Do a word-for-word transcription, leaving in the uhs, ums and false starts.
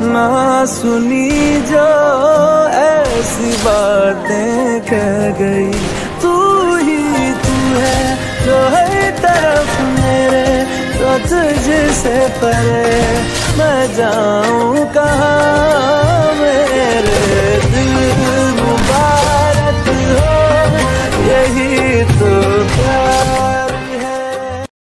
ना सुनी जो ऐसी बातें कह गई। तू ही तू है जो हर तरफ मेरे, तो तुझसे परे मैं जाऊं कहाँ।